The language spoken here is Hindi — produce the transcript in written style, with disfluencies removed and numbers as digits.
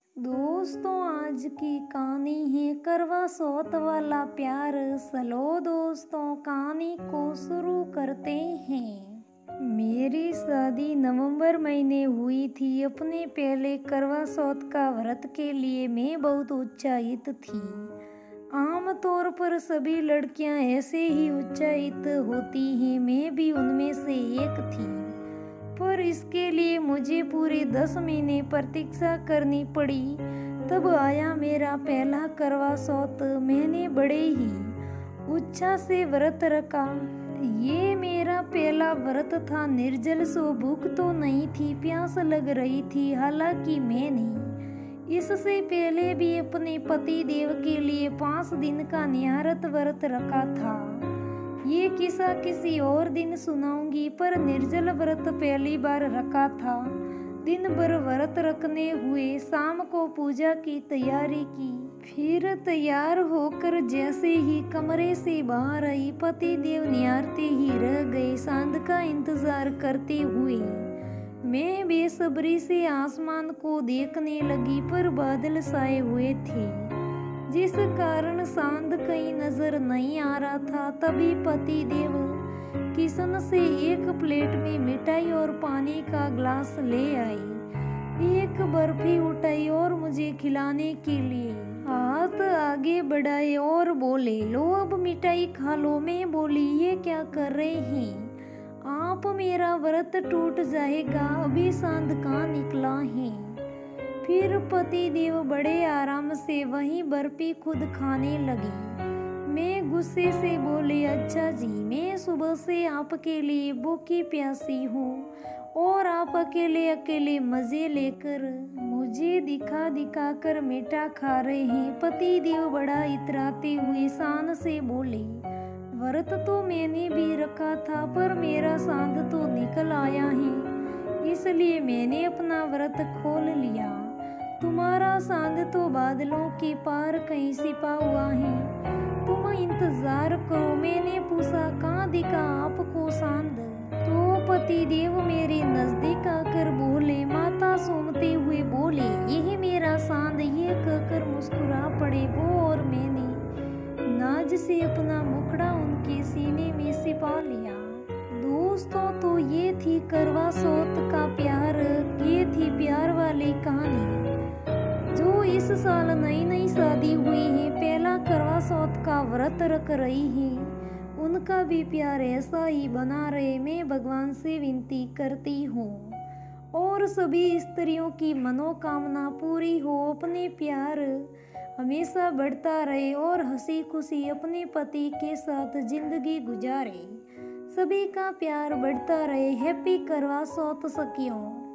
दोस्तों, आज की कहानी है करवा चौथ वाला प्यार। चलो दोस्तों, कहानी को शुरू करते हैं। मेरी शादी नवंबर महीने हुई थी। अपने पहले करवा चौथ का व्रत के लिए मैं बहुत उत्साहित थी। आमतौर पर सभी लड़कियां ऐसे ही उत्साहित होती हैं, मैं भी उनमें से एक थी। पर इसके लिए मुझे पूरे 10 महीने प्रतीक्षा करनी पड़ी। तब आया मेरा पहला करवा चौथ। मैंने बड़े ही उत्साह से व्रत रखा। ये मेरा पहला व्रत था। निर्जल सो भूख तो नहीं थी, प्यास लग रही थी। हालांकि मैंने इससे पहले भी अपने पति देव के लिए 5 दिन का निहारत व्रत रखा था। ये किस्सा किसी और दिन सुनाऊंगी, पर निर्जल व्रत पहली बार रखा था। दिन भर व्रत रखने हुए शाम को पूजा की तैयारी की। फिर तैयार होकर जैसे ही कमरे से बाहर आई, पति देव निहारते ही रह गए। चांद का इंतजार करते हुए मैं बेसब्री से आसमान को देखने लगी, पर बादल छाए हुए थे, जिस कारण चांद कहीं नजर नहीं आ रहा था। तभी पति देव किचन से एक प्लेट में मिठाई और पानी का ग्लास ले आई। एक बर्फी उठाई और मुझे खिलाने के लिए हाथ आगे बढ़ाए और बोले, लो अब मिठाई खा लो। मैं बोली, ये क्या कर रहे हैं आप? मेरा व्रत टूट जाएगा। अभी चांद कहाँ निकला है। फिर पति देव बड़े आराम से वही बर्फी खुद खाने लगे। मैं गुस्से से बोली, अच्छा जी, मैं सुबह से आपके लिए भूखी प्यासी हूँ और आप अकेले अकेले मजे लेकर मुझे दिखा दिखा कर मीठा खा रहे हैं। पति देव बड़ा इतराते हुए शान से बोले, व्रत तो मैंने भी रखा था, पर मेरा चांद तो निकल आया है, इसलिए मैंने अपना व्रत खोल लिया। तुम्हारा चांद तो बादलों के पार कहीं छिपा हुआ है, तुम इंतजार करो। मैंने पूछा, कहाँ दिखा आपको चांद? तो पति देव मेरे नजदीक आकर बोले, माथा सूंघते हुए बोले, यही मेरा चांद। ये कहकर मुस्कुरा पड़े वो और मैंने नाज से अपना मुखड़ा उनके सीने में छिपा लिया। दोस्तों, तो ये थी करवा चौथ का प्यार। ये थी प्यार वाली कहानी। जो इस साल नई नई शादी हुई है, पहला करवा चौथ का व्रत रख रही है, उनका भी प्यार ऐसा ही बना रहे, मैं भगवान से विनती करती हूँ। और सभी स्त्रियों की मनोकामना पूरी हो, अपने प्यार हमेशा बढ़ता रहे और हंसी खुशी अपने पति के साथ जिंदगी गुजारे। सभी का प्यार बढ़ता रहे। हैप्पी करवा चौथ सखियों।